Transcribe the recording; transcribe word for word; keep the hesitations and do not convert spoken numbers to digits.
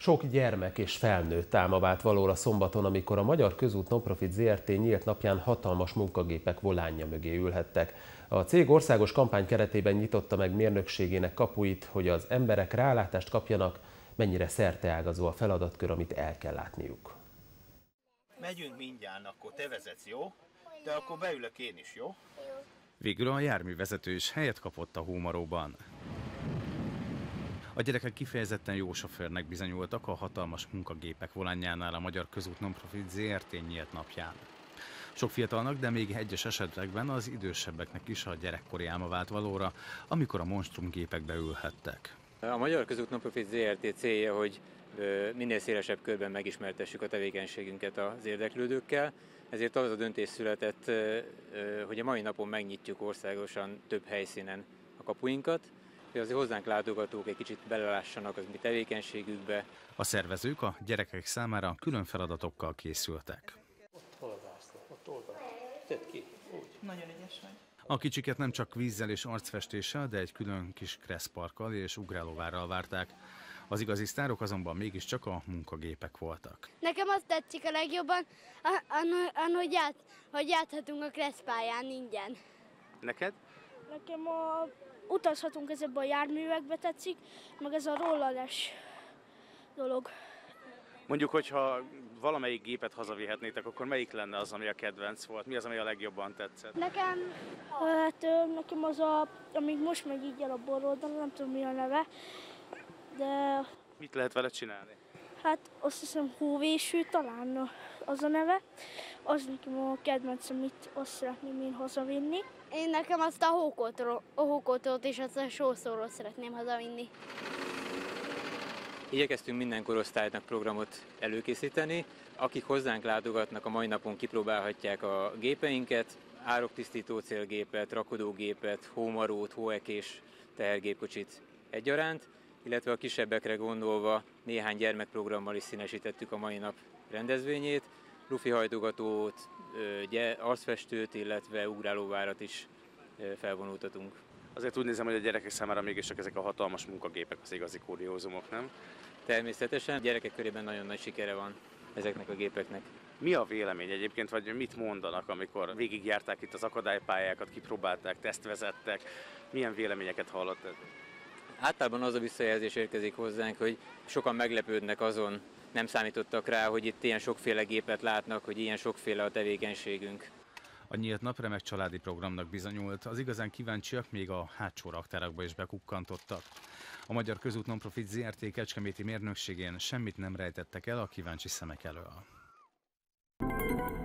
Sok gyermek és felnőtt álma vált valóra szombaton, amikor a Magyar Közút Nonprofit zé er té nyílt napján hatalmas munkagépek volánja mögé ülhettek. A cég országos kampány keretében nyitotta meg mérnökségének kapuit, hogy az emberek rálátást kapjanak, mennyire szerteágazó a feladatkör, amit el kell látniuk. Megyünk mindjárt, akkor te vezetsz, jó? De akkor beülök én is, jó? Végül a járművezető is helyet kapott a hómaróban. A gyerekek kifejezetten jó sofőrnek bizonyultak a hatalmas munkagépek volánjánál a Magyar Közút Nonprofit zé er té nyílt napján. Sok fiatalnak, de még egyes esetekben az idősebbeknek is a gyerekkori álma vált valóra, amikor a monstrumgépekbe ülhettek. A Magyar Közút Nonprofit zé er té célja, hogy minél szélesebb körben megismertessük a tevékenységünket az érdeklődőkkel, ezért az a döntés született, hogy a mai napon megnyitjuk országosan több helyszínen a kapuinkat, hogy azért hozzánk látogatók egy kicsit belelássanak az mi tevékenységükbe. A szervezők a gyerekek számára külön feladatokkal készültek. Ott hol az ászló? Ott oldal. Tedd ki, úgy. Nagyon ügyes vagy. A kicsiket nem csak vízzel és arcfestéssel, de egy külön kis kresszparkkal és ugrálóvárral várták. Az igazi sztárok azonban mégiscsak a munkagépek voltak. Nekem azt tetszik a legjobban, hogy, át, hogy játhatunk a kresszpályán ingyen. Neked? Nekem a utazhatunk ezekbe a járművekbe tetszik, meg ez a rolleres dolog. Mondjuk, hogyha valamelyik gépet hazavihetnétek, akkor melyik lenne az, ami a kedvenc volt? Mi az, ami a legjobban tetszett? Nekem, hát nekem az a, amíg most megy így el a borroldon, nem tudom mi a neve, de... Mit lehet vele csinálni? Hát azt hiszem hóvésű, talán az a neve. Az nekem a kedvencem, amit azt szeretném én hazavinni. Én nekem azt a hókotrót és azt a sószórót szeretném hazavinni. Igyekeztünk minden korosztálynak programot előkészíteni. Akik hozzánk látogatnak, a mai napon kipróbálhatják a gépeinket, ároktisztító célgépet, rakodógépet, hómarót, hóekés, tehergépkocsit egyaránt, illetve a kisebbekre gondolva néhány gyermekprogrammal is színesítettük a mai nap rendezvényét. Lufi hajtogatót, arcfestőt, illetve ugrálóvárat is felvonultatunk. Azért úgy nézem, hogy a gyerekek számára mégiscsak ezek a hatalmas munkagépek az igazi kuriózumok, nem? Természetesen, a gyerekek körében nagyon nagy sikere van ezeknek a gépeknek. Mi a vélemény egyébként, vagy mit mondanak, amikor végigjárták itt az akadálypályákat, kipróbálták, tesztvezettek? Milyen véleményeket hallottad? Általában az a visszajelzés érkezik hozzánk, hogy sokan meglepődnek azon, nem számítottak rá, hogy itt ilyen sokféle gépet látnak, hogy ilyen sokféle a tevékenységünk. A nyílt nap remek családi programnak bizonyult, az igazán kíváncsiak még a hátsó raktárakba is bekukkantottak. A Magyar Közút Nonprofit zé er té kecskeméti mérnökségén semmit nem rejtettek el a kíváncsi szemek elől.